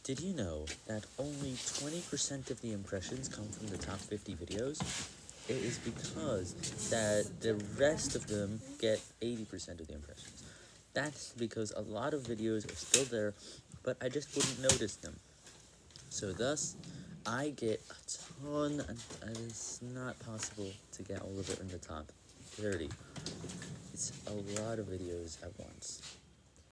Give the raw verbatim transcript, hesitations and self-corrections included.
Did you know that only twenty percent of the impressions come from the top fifty videos? It is because that the rest of them get eighty percent of the impressions. That's because a lot of videos are still there, but I just wouldn't notice them. So thus, I get a ton, and it's not possible to get all of it in the top thirty. It's a lot of videos at once.